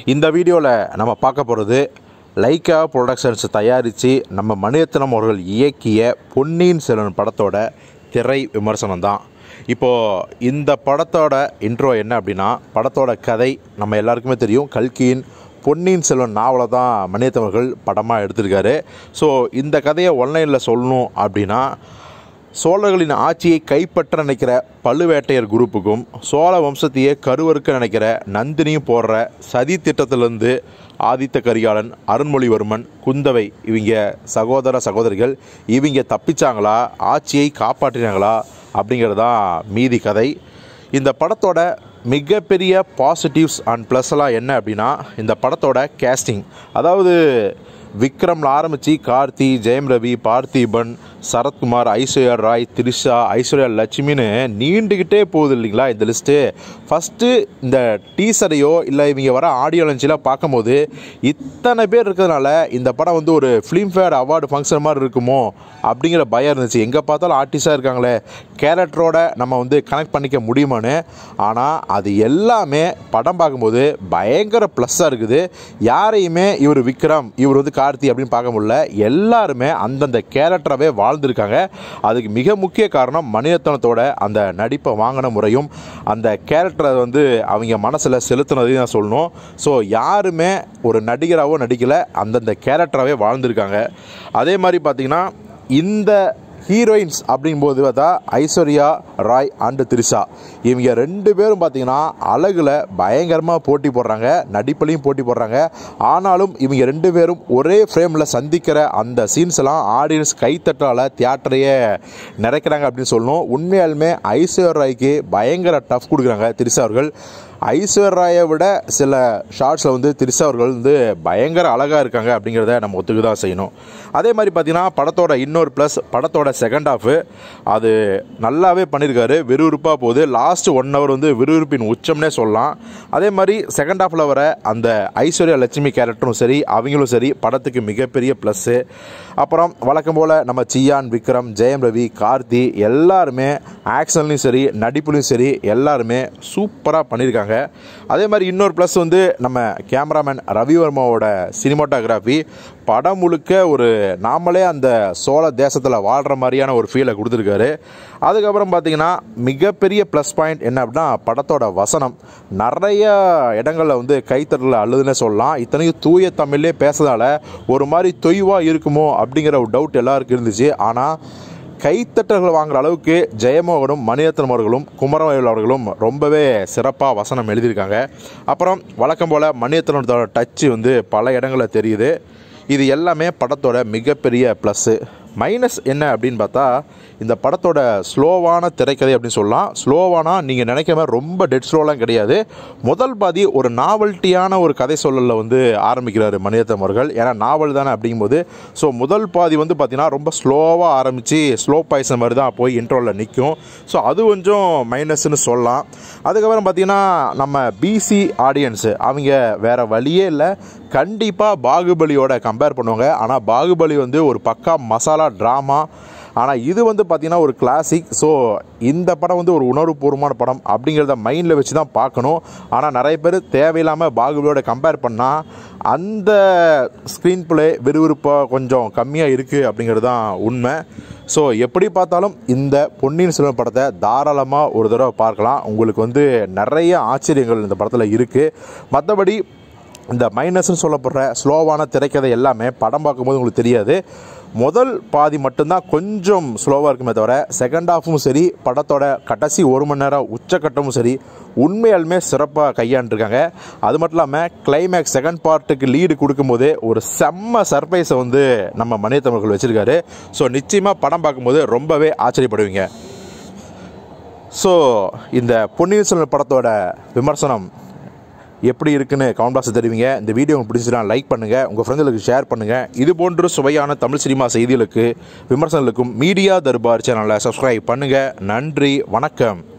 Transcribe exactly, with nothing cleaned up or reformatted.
இந்த வீடியோவில் நம்ம பார்க்க போகிறது லைக்கா ப்ரொடக்ஷன்ஸ் தயாரித்து நம்ம மணிரத்னம் அவர்கள் இயக்கிய பொன்னியின் செல்வன் படத்தோட திரை விமர்சனம் தான். இப்போது இந்த படத்தோட இன்ட்ரோ என்ன அப்படின்னா, படத்தோட கதை நம்ம எல்லாருக்குமே தெரியும். கல்கியின் பொன்னியின் செல்வன் நாவலை தான் மணிரத்னம் அவர்கள் படமாக எடுத்திருக்காரு. ஸோ இந்த கதையை ஒன்லைனில் சொல்லணும் அப்படின்னா, சோழர்களின் ஆட்சியை கைப்பற்ற நினைக்கிற பழுவேட்டையர் குரூப்புக்கும் சோழ வம்சத்தையே கருவறுக்க நினைக்கிற நந்தினியும் போடுற சதி திட்டத்திலிருந்து ஆதித்த கரிகாலன், அருண்மொழிவர்மன், குந்தவை இவங்க சகோதர சகோதரிகள் இவங்க தப்பிச்சாங்களா, ஆட்சியை காப்பாற்றினாங்களா அப்படிங்கிறதான் மீதி கதை. இந்த படத்தோட மிகப்பெரிய பாசிட்டிவ்ஸ் அண்ட் ப்ளஸ்லாம் என்ன அப்படின்னா, இந்த படத்தோட கேஸ்டிங், அதாவது விக்ரமில் ஆரம்பித்து கார்த்தி, ஜெயம் ரவி, பார்த்திபன், சரத்குமார், ஐஸ்வர்யா ராய், த்ரிஷா, ஐஸ்வர்யா லட்சுமின்னு நீண்டுக்கிட்டே போகுது இல்லைங்களா இந்த லிஸ்ட்டு. ஃபஸ்ட்டு இந்த டீசரையோ இல்லை இவங்க வர ஆடியோ லஞ்சிலாம் பார்க்கும்போது இத்தனை பேர் இருக்கிறதுனால இந்த படம் வந்து ஒரு ஃபிலிம்ஃபேர் அவார்டு ஃபங்க்ஷன் மாதிரி இருக்குமோ அப்படிங்கிற பயம் இருந்துச்சு. எங்கே பார்த்தாலும் ஆர்டிஸ்டாக இருக்காங்களே, கேரக்டரோட நம்ம வந்து கனெக்ட் பண்ணிக்க முடியுமான்னு. ஆனால் அது எல்லாமே படம் பார்க்கும்போது பயங்கர ப்ளஸ்ஸாக இருக்குது. யாரையுமே இவர் விக்ரம், இவர் வந்து கார்த்தி அப்படின்னு பார்க்க முடியல. எல்லாருமே அந்தந்த கேரக்டராகவே வாழ்ந்துருக்காங்க. அதுக்கு மிக முக்கிய காரணம் மணிரத்னத்தோட அந்த நடிப்பை வாங்கின முறையும் அந்த கேரக்டரை வந்து அவங்க மனசில் செலுத்தினதையும் நான் சொல்லணும். ஸோ யாருமே ஒரு நடிகராகவோ நடிக்கலை, அந்தந்த கேரக்டராகவே வாழ்ந்துருக்காங்க. அதே மாதிரி பார்த்திங்கன்னா, இந்த ஹீரோயின்ஸ் அப்படிங்கும்போது பார்த்தா ஐஸ்வர்யா ராய் அண்டு த்ரிஷா இவங்க ரெண்டு பேரும் பார்த்திங்கன்னா அழகில் பயங்கரமாக போட்டி போடுறாங்க, நடிப்புலையும் போட்டி போடுறாங்க. ஆனாலும் இவங்க ரெண்டு பேரும் ஒரே ஃப்ரேமில் சந்திக்கிற அந்த சீன்ஸ் எல்லாம் ஆடியன்ஸ் கைத்தட்டால் தியேட்டரையே நிறைக்கிறாங்க அப்படின்னு சொல்லணும். உண்மையாலுமே ஐஸ்வர்யா ராய்க்கு பயங்கர டஃப் கொடுக்குறாங்க த்ரிஷா அவர்கள். ஐஸ்வர்யாவை விட சில ஷார்ட்ஸில் வந்து த்ரிஷா அவர்கள் வந்து பயங்கர அழகாக இருக்காங்க அப்படிங்கிறத நம்ம ஒத்துக்கு தான் செய்யணும். அதே மாதிரி பார்த்திங்கன்னா, படத்தோட இன்னொரு ப்ளஸ், படத்தோட செகண்ட் ஹாஃபு அது நல்லாவே பண்ணியிருக்காரு. விறுவிறுப்பாக போகுது. லாஸ்ட் ஒன் ஹவர் வந்து விறுவிறுப்பின் உச்சம்னே சொல்லலாம். அதே மாதிரி செகண்ட் ஹாஃபில் வர அந்த ஐஸ்வர்யா லட்சுமி கேரக்டரும் சரி, அவங்களும் சரி படத்துக்கு மிகப்பெரிய ப்ளஸ்ஸு. அப்புறம் வழக்கம் போல் நம்ம சியான், விக்ரம், ஜெயம் ரவி, கார்த்தி எல்லாருமே ஆக்ஷன்லையும் சரி நடிப்புலையும் சரி எல்லாருமே சூப்பராக பண்ணியிருக்காங்க. அதே மாதிரி இன்னொரு ப்ளஸ் வந்து நம்ம கேமராமேன் ரவிவர்மாவோட சினிமாட்டோகிராஃபி. படம் முழுக்க ஒரு நாமளே அந்த சோழ தேசத்தில் வாழ்கிற மாதிரியான ஒரு ஃபீலை கொடுத்துருக்காரு. அதுக்கப்புறம் பார்த்திங்கன்னா மிகப்பெரிய ப்ளஸ் பாயிண்ட் என்ன அப்படின்னா, படத்தோட வசனம் நிறைய இடங்களில் வந்து கைத்தட்டல அழுதுன்னே சொல்லலாம். இத்தனைக்கும் தூய தமிழ்லே பேசுறதால ஒரு மாதிரி தொய்வாக இருக்குமோ அப்படிங்கிற ஒரு டவுட் எல்லாருக்கும் இருந்துச்சு. ஆனால் கைத்தட்டல்கள் வாங்குற அளவுக்கு ஜெயமோகனும் மணிரத்னம் அவர்களும் குமரவேல் அவர்களும் ரொம்பவே சிறப்பாக வசனம் எழுதியிருக்காங்க. அப்புறம் வழக்கம் போல் மணிரத்னத்தோட டச்சு வந்து பல இடங்களில் தெரியுது. இது எல்லாமே படத்தோட மிகப்பெரிய ப்ளஸ்ஸு. மைனஸ் என்ன அப்படின்னு பார்த்தா, இந்த படத்தோட ஸ்லோவான திரைக்கதை அப்படின்னு சொல்லலாம். ஸ்லோவானா நீங்கள் நினைக்கிற மாதிரி ரொம்ப டெட் ஸ்லோலாம் கிடையாது. முதல் பாதி ஒரு நாவல்ட்டியான ஒரு கதை சொல்லலில் வந்து ஆரம்பிக்கிறாரு மணிரத்னம் அவர்கள். ஏன்னா நாவல் தானே அப்படிங்கும்போது. ஸோ முதல் பாதி வந்து பார்த்திங்கன்னா ரொம்ப ஸ்லோவாக ஆரம்பித்து ஸ்லோ பாய்சன் மாதிரி தான் போய் இன்ட்ரோவில் நிற்கும். ஸோ அது கொஞ்சம் மைனஸ்ன்னு சொல்லலாம். அதுக்கப்புறம் பார்த்திங்கன்னா, நம்ம பிசி ஆடியன்ஸு அவங்க வேறு வழியே இல்லை, கண்டிப்பாக பாகுபலியோட கம்பேர் பண்ணுவாங்க. ஆனால் பாகுபலி வந்து ஒரு பக்கா மசாலா ட்ராமா, ஆனால் இது வந்து பார்த்திங்கன்னா ஒரு கிளாசிக். ஸோ இந்த படம் வந்து ஒரு உணர்வுபூர்வமான படம் அப்படிங்கிறத மைண்டில் வச்சு தான் பார்க்கணும். ஆனால் நிறைய பேர் தேவையில்லாமல் பாகுபலியோட கம்பேர் பண்ணால் அந்த ஸ்க்ரீன் பிளே விறுவிறுப்பாக கொஞ்சம் கம்மியாக இருக்குது அப்படிங்கிறது தான் உண்மை. ஸோ எப்படி பார்த்தாலும் இந்த பொன்னியின் செல்வன் படத்தை தாராளமாக ஒரு தடவை பார்க்கலாம். உங்களுக்கு வந்து நிறைய ஆச்சரியங்கள் இந்த படத்தில் இருக்குது. மற்றபடி இந்த மைனஸ்ன்னு சொல்லப்படுற ஸ்லோவான திரைக்கதை எல்லாமே படம் பார்க்கும்போது உங்களுக்கு தெரியாது. முதல் பாதி மட்டும்தான் கொஞ்சம் ஸ்லோவாக இருக்குமே தவிர செகண்ட் ஹாஃபும் சரி, படத்தோட கடைசி ஒரு மணி நேரம் உச்சக்கட்டமும் சரி உண்மையாலுமே சிறப்பாக கையாண்டுருக்காங்க. அது மட்டும் இல்லாமல் கிளைமேக்ஸ் செகண்ட் பார்ட்டுக்கு லீடு கொடுக்கும்போது ஒரு செம்ம சர்ப்ரைஸை வந்து நம்ம மணிரத்னம் அவர்கள் வச்சுருக்காரு. ஸோ நிச்சயமாக படம் பார்க்கும்போது ரொம்பவே ஆச்சரியப்படுவீங்க. ஸோ இந்த பொன்னியின் செல்வன் படத்தோட விமர்சனம் எப்படி இருக்குன்னு கமெண்ட் பாக்ஸ் தெரிவிங்க. இந்த வீடியோ உங்களுக்கு பிடிச்சினா லைக் பண்ணுங்கள், உங்கள் ஃப்ரெண்ட்களுக்கு ஷேர் பண்ணுங்கள். இது போன்ற சுவையான தமிழ் சினிமா செய்திகளுக்கு விமர்சனங்களுக்கும் மீடியா தர்பார் சேனலை சப்ஸ்கிரைப் பண்ணுங்கள். நன்றி, வணக்கம்.